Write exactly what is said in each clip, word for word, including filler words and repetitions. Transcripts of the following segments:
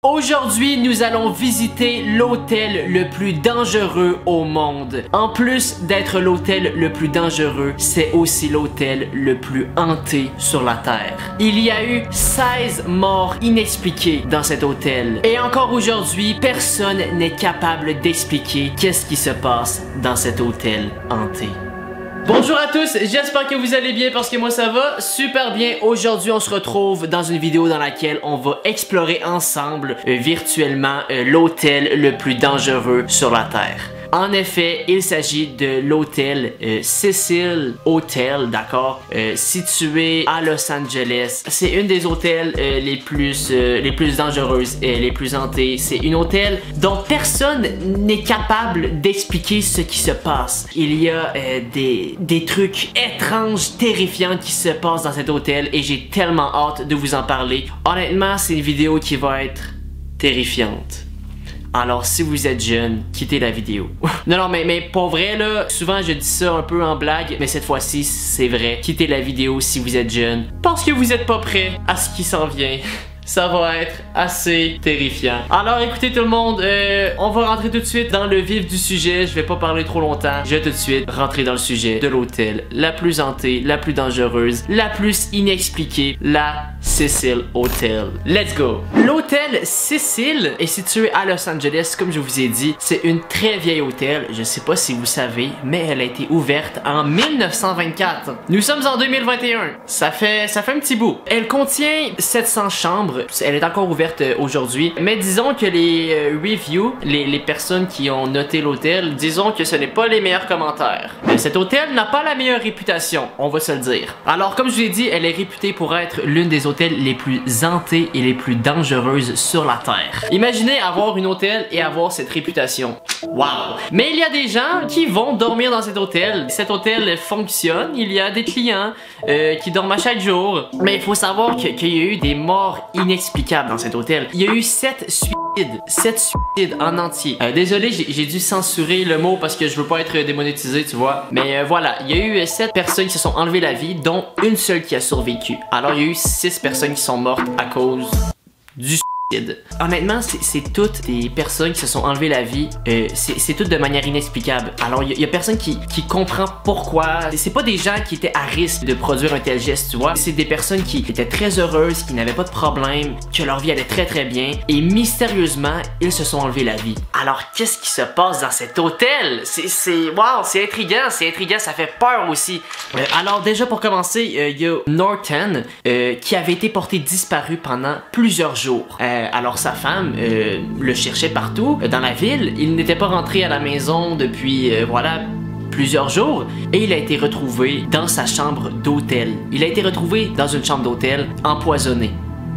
Aujourd'hui, nous allons visiter l'hôtel le plus dangereux au monde. En plus d'être l'hôtel le plus dangereux, c'est aussi l'hôtel le plus hanté sur la Terre. Il y a eu seize morts inexpliquées dans cet hôtel. Et encore aujourd'hui, personne n'est capable d'expliquer qu'est-ce qui se passe dans cet hôtel hanté. Bonjour à tous, j'espère que vous allez bien parce que moi ça va super bien. Aujourd'hui on se retrouve dans une vidéo dans laquelle on va explorer ensemble euh, virtuellement euh, l'hôtel le plus dangereux sur la Terre. En effet, il s'agit de l'hôtel euh, Cecil Hotel, d'accord, euh, situé à Los Angeles. C'est une des hôtels euh, les plus euh, les plus dangereuses et les plus hantés. C'est un hôtel dont personne n'est capable d'expliquer ce qui se passe. Il y a euh, des, des trucs étranges, terrifiants qui se passent dans cet hôtel et j'ai tellement hâte de vous en parler. Honnêtement, c'est une vidéo qui va être terrifiante. Alors si vous êtes jeune, quittez la vidéo. non non mais, mais pour vrai là, souvent je dis ça un peu en blague, mais cette fois-ci c'est vrai. Quittez la vidéo si vous êtes jeune, parce que vous êtes pas prêt à ce qui s'en vient. Ça va être assez terrifiant. Alors écoutez tout le monde, euh, on va rentrer tout de suite dans le vif du sujet. Je vais pas parler trop longtemps. Je vais tout de suite rentrer dans le sujet de l'hôtel la plus hantée, la plus dangereuse, la plus inexpliquée, la Cecil Hotel. Let's go! L'hôtel Cecil est situé à Los Angeles, comme je vous ai dit. C'est une très vieille hôtel. Je sais pas si vous savez, mais elle a été ouverte en mille neuf cent vingt-quatre. Nous sommes en deux mille vingt et un. Ça fait, ça fait un petit bout. Elle contient sept cents chambres. Elle est encore ouverte euh, aujourd'hui. Mais disons que les euh, reviews, les, les personnes qui ont noté l'hôtel, disons que ce n'est pas les meilleurs commentaires. Mais cet hôtel n'a pas la meilleure réputation, on va se le dire. Alors comme je vous l'ai dit, elle est réputée pour être l'une des hôtels les plus hantés et les plus dangereuses sur la Terre. Imaginez avoir une hôtel et avoir cette réputation. Wow! Mais il y a des gens qui vont dormir dans cet hôtel. Cet hôtel fonctionne, il y a des clients euh, qui dorment à chaque jour. Mais il faut savoir qu'il y a eu des morts inexplicables dans cet hôtel. Il y a eu sept suicides. sept suicides en entier. Euh, désolé, j'ai dû censurer le mot parce que je veux pas être démonétisé, tu vois. Mais euh, voilà, il y a eu sept personnes qui se sont enlevées la vie, dont une seule qui a survécu. Alors il y a eu six personnes qui sont mortes à cause du suicide. Honnêtement, c'est toutes des personnes qui se sont enlevées la vie. Euh, c'est tout de manière inexplicable. Alors, il y, y a personne qui, qui comprend pourquoi. C'est pas des gens qui étaient à risque de produire un tel geste, tu vois. C'est des personnes qui étaient très heureuses, qui n'avaient pas de problème, que leur vie allait très très bien. Et mystérieusement, ils se sont enlevés la vie. Alors, qu'est-ce qui se passe dans cet hôtel? C'est... Wow, c'est intriguant, c'est intriguant, ça fait peur aussi. Euh, alors, déjà pour commencer, il euh, y a Norton euh, qui avait été porté disparu pendant plusieurs jours. Euh, Alors sa femme euh, le cherchait partout euh, dans la ville. Il n'était pas rentré à la maison depuis, euh, voilà, plusieurs jours. Et il a été retrouvé dans sa chambre d'hôtel. Il a été retrouvé dans une chambre d'hôtel empoisonné.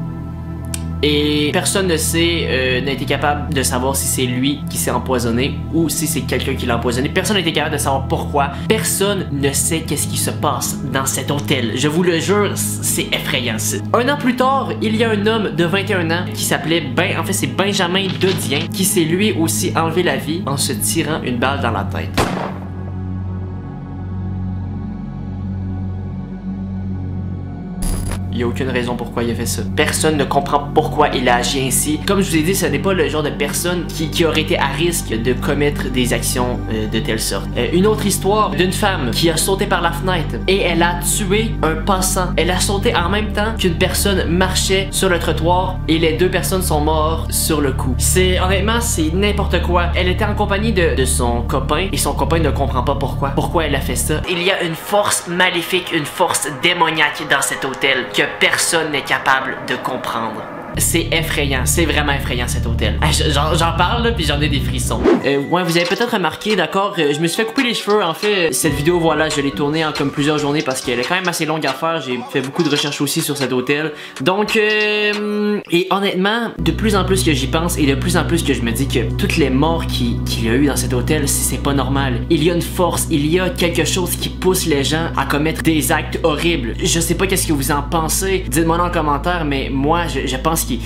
Et personne ne sait, euh, n'a été capable de savoir si c'est lui qui s'est empoisonné ou si c'est quelqu'un qui l'a empoisonné. Personne n'a été capable de savoir pourquoi. Personne ne sait qu'est-ce qui se passe dans cet hôtel. Je vous le jure, c'est effrayant. Un an plus tard, il y a un homme de vingt et un ans qui s'appelait Ben, en fait c'est Benjamin Dodien, qui s'est lui aussi enlevé la vie en se tirant une balle dans la tête. Il n'y a aucune raison pourquoi il a fait ça. Personne ne comprend pourquoi il a agi ainsi. Comme je vous ai dit, ce n'est pas le genre de personne qui, qui aurait été à risque de commettre des actions euh, de telle sorte. Euh, une autre histoire d'une femme qui a sauté par la fenêtre et elle a tué un passant. Elle a sauté en même temps qu'une personne marchait sur le trottoir et les deux personnes sont mortes sur le coup. C'est honnêtement, c'est n'importe quoi. Elle était en compagnie de, de son copain et son copain ne comprend pas pourquoi. Pourquoi elle a fait ça. Il y a une force maléfique, une force démoniaque dans cet hôtel que personne n'est capable de comprendre. C'est effrayant, c'est vraiment effrayant cet hôtel. J'en parle là, puis j'en ai des frissons. Euh, ouais, vous avez peut-être remarqué, d'accord, euh, je me suis fait couper les cheveux. En fait, cette vidéo, voilà, je l'ai tournée en comme plusieurs journées parce qu'elle est quand même assez longue à faire. J'ai fait beaucoup de recherches aussi sur cet hôtel. Donc, euh, et honnêtement, de plus en plus que j'y pense et de plus en plus que je me dis que toutes les morts qu'il qu'il y a eu dans cet hôtel, c'est pas normal. Il y a une force, il y a quelque chose qui pousse les gens à commettre des actes horribles. Je sais pas qu'est-ce que vous en pensez. Dites-moi dans le commentaire, mais moi, je, je pense qu'il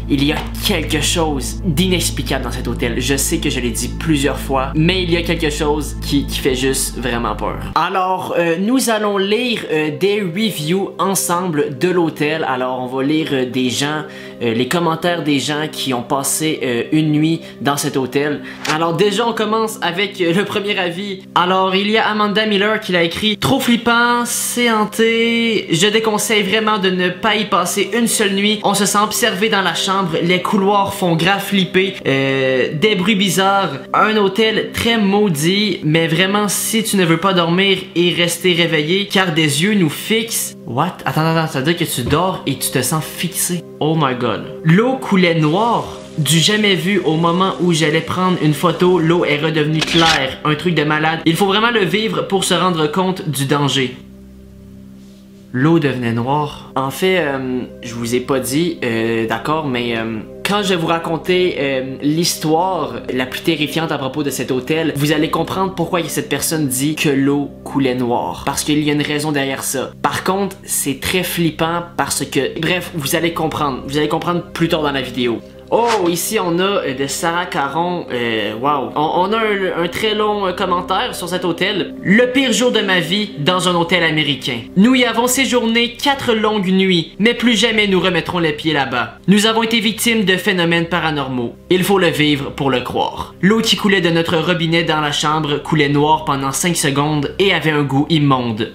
il y a quelque chose d'inexplicable dans cet hôtel. Je sais que je l'ai dit plusieurs fois, mais il y a quelque chose qui, qui fait juste vraiment peur. Alors, euh, nous allons lire euh, des reviews ensemble de l'hôtel. Alors, on va lire euh, des gens, euh, les commentaires des gens qui ont passé euh, une nuit dans cet hôtel. Alors, déjà, on commence avec euh, le premier avis. Alors, il y a Amanda Miller qui l'a écrit « Trop flippant, c'est hanté, je déconseille vraiment de ne pas y passer une seule nuit. On se sent observé dans la chambre, les couloirs font grave flipper, euh, des bruits bizarres, un hôtel très maudit, mais vraiment si tu ne veux pas dormir et rester réveillé car des yeux nous fixent. » What? Attends, attends, ça veut dire que tu dors et tu te sens fixé. Oh my god. L'eau coulait noire. Du jamais vu au moment où j'allais prendre une photo, l'eau est redevenue claire. Un truc de malade. Il faut vraiment le vivre pour se rendre compte du danger. L'eau devenait noire. En fait, euh, je vous ai pas dit, euh, d'accord, mais euh, quand je vais vous raconter euh, l'histoire la plus terrifiante à propos de cet hôtel, vous allez comprendre pourquoi cette personne dit que l'eau coulait noire. Parce qu'il y a une raison derrière ça. Par contre, c'est très flippant parce que... Bref, vous allez comprendre. Vous allez comprendre plus tard dans la vidéo. Oh, ici on a de Sarah Caron, euh, wow. On, on a un, un très long commentaire sur cet hôtel. Le pire jour de ma vie dans un hôtel américain. Nous y avons séjourné quatre longues nuits, mais plus jamais nous remettrons les pieds là-bas. Nous avons été victimes de phénomènes paranormaux. Il faut le vivre pour le croire. L'eau qui coulait de notre robinet dans la chambre coulait noire pendant cinq secondes et avait un goût immonde.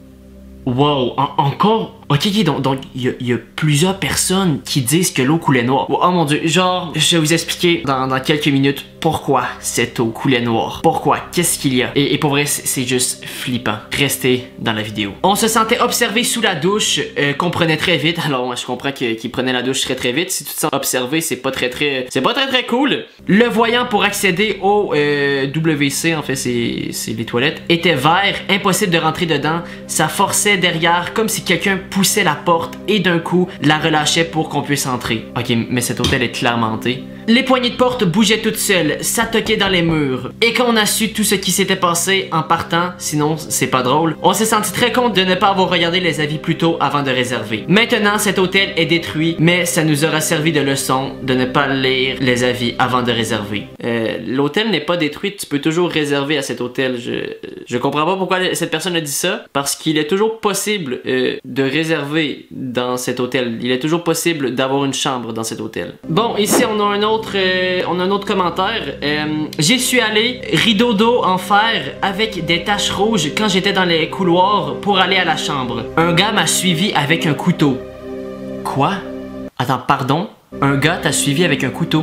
Wow, en encore? Ok, ok, donc, donc il y, y a plusieurs personnes qui disent que l'eau coulait noire. Oh mon dieu, genre, je vais vous expliquer dans, dans quelques minutes pourquoi cette eau coulait noire. Pourquoi? Qu'est-ce qu'il y a? Et, et pour vrai, c'est juste flippant. Restez dans la vidéo. On se sentait observé sous la douche, euh, qu'on prenait très vite. Alors, moi, je comprends qu'il qu prenait la douche très très vite. Si tu te sens observé, c'est pas très très... C'est pas très très cool. Le voyant pour accéder au euh, W C, en fait, c'est les toilettes, était vert, impossible de rentrer dedans. Ça forçait derrière, comme si quelqu'un poussait la porte et d'un coup la relâchait pour qu'on puisse entrer. Ok, mais cet hôtel est clairement hanté. Les poignées de porte bougeaient toutes seules, ça toquait dans les murs. Et quand on a su tout ce qui s'était passé en partant, sinon c'est pas drôle, on s'est senti très content de ne pas avoir regardé les avis plus tôt avant de réserver. Maintenant cet hôtel est détruit, mais ça nous aura servi de leçon de ne pas lire les avis avant de réserver. Euh, l'hôtel n'est pas détruit, tu peux toujours réserver à cet hôtel. Je, je comprends pas pourquoi cette personne a dit ça, parce qu'il est toujours possible euh, de réserver dans cet hôtel. Il est toujours possible d'avoir une chambre dans cet hôtel. Bon, ici on a un autre Euh, on a un autre commentaire. Euh, J'y suis allé, rideau d'eau en fer avec des taches rouges quand j'étais dans les couloirs pour aller à la chambre. Un gars m'a suivi avec un couteau. Quoi? Attends, pardon? Un gars t'a suivi avec un couteau?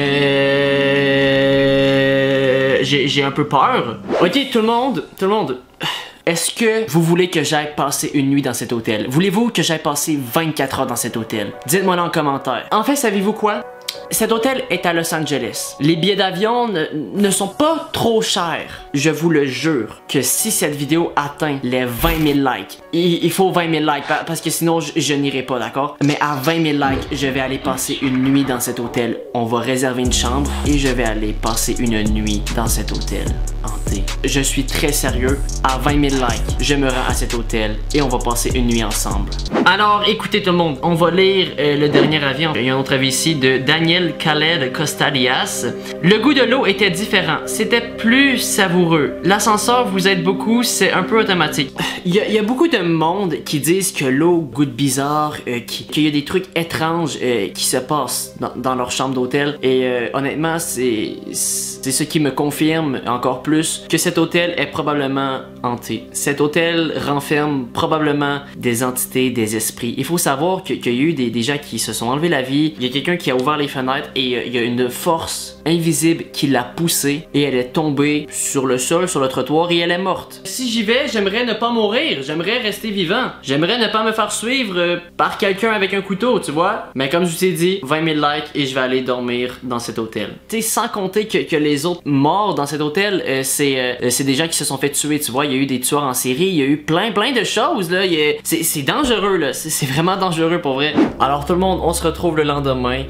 Euh... J'ai un peu peur. Ok, tout le monde, tout le monde. Est-ce que vous voulez que j'aille passer une nuit dans cet hôtel? Voulez-vous que j'aille passer vingt-quatre heures dans cet hôtel? Dites-moi là en commentaire. En fait, savez-vous quoi? Cet hôtel est à Los Angeles. Les billets d'avion ne, ne sont pas trop chers. Je vous le jure que si cette vidéo atteint les vingt mille likes, il, il faut vingt mille likes parce que sinon je, je n'irai pas, d'accord? Mais à vingt mille likes, je vais aller passer une nuit dans cet hôtel. On va réserver une chambre et je vais aller passer une nuit dans cet hôtel hanté. Je suis très sérieux. À vingt mille likes, je me rends à cet hôtel et on va passer une nuit ensemble. Alors, écoutez tout le monde, on va lire euh, le dernier avis. Il y a un autre avis ici de Daniel Khaled Costalias. Le goût de l'eau était différent. C'était plus savoureux. L'ascenseur vous aide beaucoup, c'est un peu automatique. Il y, a, il y a beaucoup de monde qui disent que l'eau goûte bizarre, euh, qu'il y a des trucs étranges euh, qui se passent dans, dans leur chambre d'hôtel. Et euh, honnêtement, c'est c'est ce qui me confirme encore plus que cet hôtel est probablement hanté. Cet hôtel renferme probablement des entités, des esprits. Il faut savoir qu'il y a eu des, des gens qui se sont enlevés la vie. Il y a quelqu'un qui a ouvert les fenêtres et euh, il y a une force invisible qui l'a poussée et elle est tombée sur le sol, sur le trottoir et elle est morte. Si j'y vais, j'aimerais ne pas mourir. J'aimerais rester vivant. J'aimerais ne pas me faire suivre euh, par quelqu'un avec un couteau, tu vois. Mais comme je vous ai dit, vingt mille likes et je vais aller dormir dans cet hôtel. Tu sais, sans compter que, que les autres morts dans cet hôtel, euh, c'est euh, c'est des gens qui se sont fait tuer, tu vois. Il y a eu des tueurs en série, il y a eu plein plein de choses, là. C'est dangereux, là. C'est vraiment dangereux pour vrai. Alors tout le monde, on se retrouve le lendemain. Je vais vous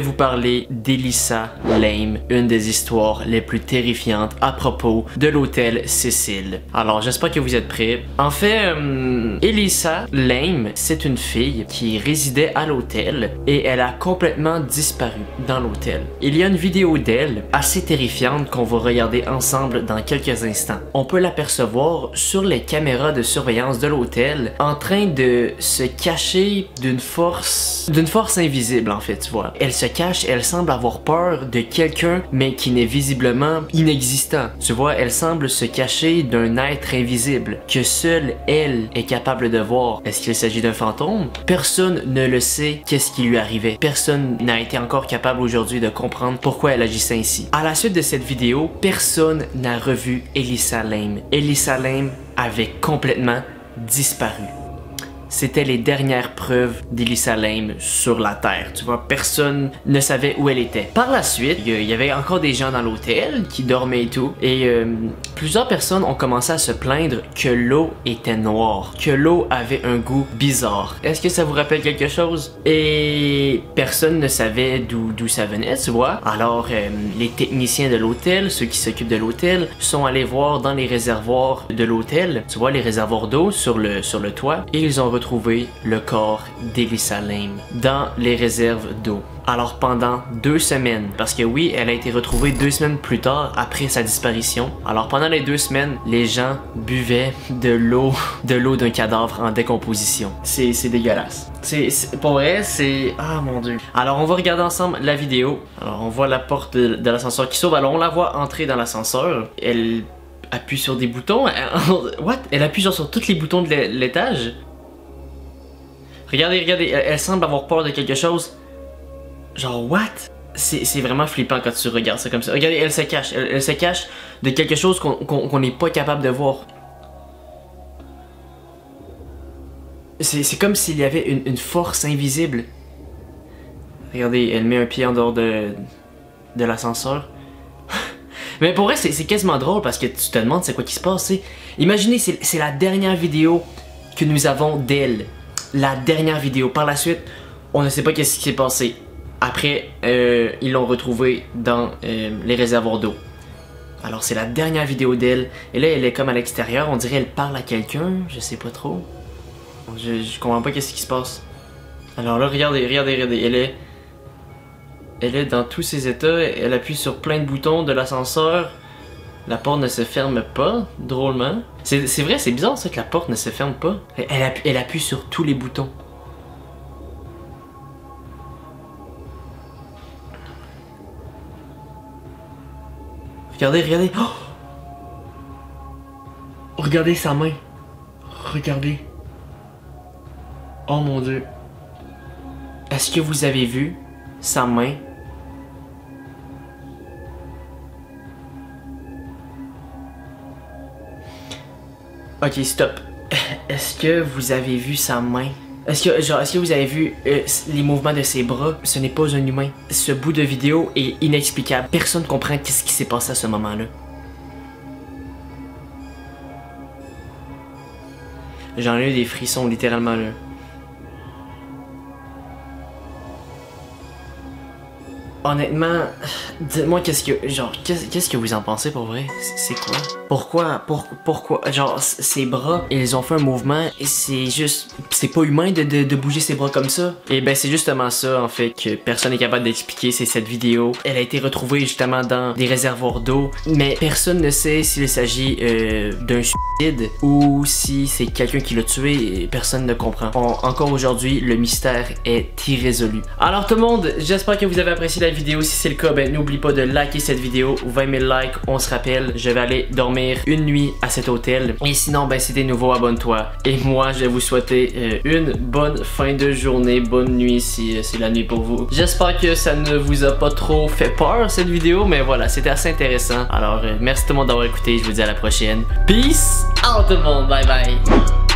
vous parler d'Elissa Lam, une des histoires les plus terrifiantes à propos de l'hôtel Cecil. Alors j'espère que vous êtes prêts. En fait, euh, Elissa Lam, c'est une fille qui résidait à l'hôtel et elle a complètement disparu dans l'hôtel. Il y a une vidéo d'elle assez terrifiante qu'on va regarder ensemble dans quelques instants. On peut l'apercevoir sur les caméras de surveillance de l'hôtel en train de se cacher d'une force d'une force invisible en fait, tu vois. Elle se cache et elle semble avoir peur de quelqu'un mais qui n'est visiblement inexistant. Tu vois, elle semble se cacher d'un être invisible que seule elle est capable de voir. Est-ce qu'il s'agit d'un fantôme? Personne ne le sait qu'est-ce qui lui arrivait. Personne n'a été encore capable aujourd'hui de comprendre pourquoi elle agissait ainsi. À la suite de cette vidéo, personne n'a revu Elissa Lam. Elissa Lam avait complètement disparu. C'était les dernières preuves d'Elissa Lam sur la Terre. Tu vois, personne ne savait où elle était. Par la suite, il y avait encore des gens dans l'hôtel qui dormaient et tout. Et euh, plusieurs personnes ont commencé à se plaindre que l'eau était noire, que l'eau avait un goût bizarre. Est-ce que ça vous rappelle quelque chose? Et personne ne savait d'où ça venait, tu vois. Alors, euh, les techniciens de l'hôtel, ceux qui s'occupent de l'hôtel, sont allés voir dans les réservoirs de l'hôtel, tu vois, les réservoirs d'eau sur le, sur le toit, et ils ont retrouver le corps d'Elissa Lam dans les réserves d'eau. Alors pendant deux semaines, parce que oui, elle a été retrouvée deux semaines plus tard après sa disparition. Alors pendant les deux semaines, les gens buvaient de l'eau, de l'eau d'un cadavre en décomposition. C'est dégueulasse. C'est pour vrai, c'est ah mon dieu. Alors on va regarder ensemble la vidéo. Alors on voit la porte de, de l'ascenseur qui s'ouvre. Alors on la voit entrer dans l'ascenseur. Elle appuie sur des boutons. Elle, what? Elle appuie genre sur tous les boutons de l'étage. Regardez, regardez, elle, elle semble avoir peur de quelque chose. Genre, what? C'est vraiment flippant quand tu regardes ça comme ça. Regardez, elle se cache. Elle, elle se cache de quelque chose qu'on qu'on n'est pas capable de voir. C'est comme s'il y avait une, une force invisible. Regardez, elle met un pied en dehors de, de l'ascenseur. Mais pour vrai, c'est quasiment drôle parce que tu te demandes c'est quoi qui se passe. T'sais. Imaginez, c'est la dernière vidéo que nous avons d'elle. La dernière vidéo. Par la suite, on ne sait pas qu'est-ce qui s'est passé. Après, euh, ils l'ont retrouvée dans euh, les réservoirs d'eau. Alors c'est la dernière vidéo d'elle. Et là, elle est comme à l'extérieur. On dirait qu'elle parle à quelqu'un. Je sais pas trop. Je, je comprends pas qu'est-ce qui se passe. Alors là, regardez, regardez, regardez. Elle est, elle est dans tous ses états. Elle appuie sur plein de boutons de l'ascenseur. La porte ne se ferme pas, drôlement. C'est vrai, c'est bizarre ça que la porte ne se ferme pas. Elle, elle, appuie, elle appuie sur tous les boutons. Regardez, regardez. Oh! Regardez sa main. Regardez. Oh mon dieu. Est-ce que vous avez vu sa main? Ok, stop. Est-ce que vous avez vu sa main? Est-ce que, genre, est-ce que vous avez vu euh, les mouvements de ses bras? Ce n'est pas un humain. Ce bout de vidéo est inexplicable. Personne ne comprend qu'est-ce qui s'est passé à ce moment-là. J'en ai eu des frissons littéralement là. Honnêtement, dites-moi qu'est-ce que, genre, qu'est-ce que vous en pensez pour vrai? C'est quoi? Pourquoi, pour, pourquoi, genre, ses bras, ils ont fait un mouvement et c'est juste, c'est pas humain de, de, de bouger ses bras comme ça. Et ben c'est justement ça en fait que personne n'est capable d'expliquer, c'est cette vidéo. Elle a été retrouvée justement dans des réservoirs d'eau, mais personne ne sait s'il s'agit euh, d'un suicide ou si c'est quelqu'un qui l'a tué et personne ne comprend. On, encore aujourd'hui, le mystère est irrésolu. Alors tout le monde, j'espère que vous avez apprécié la vidéo. Si c'est le cas, ben n'oublie pas de liker cette vidéo. vingt mille likes, on se rappelle, je vais aller dormir une nuit à cet hôtel. Et sinon, ben si t'es nouveau, abonne-toi. Et moi, je vais vous souhaiter euh, une bonne fin de journée, bonne nuit si euh, c'est la nuit pour vous. J'espère que ça ne vous a pas trop fait peur cette vidéo, mais voilà, c'était assez intéressant. Alors, euh, merci tout le monde d'avoir écouté, je vous dis à la prochaine. Peace out tout le monde, bye bye.